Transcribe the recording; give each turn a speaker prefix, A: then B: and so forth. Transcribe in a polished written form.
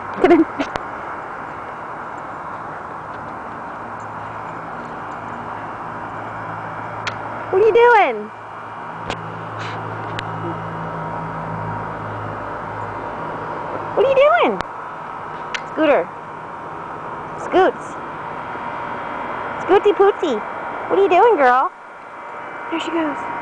A: Come in. What are you doing? What are you doing? Scooter. Scoots. Scooty Pooty. What are you doing, girl? There she goes.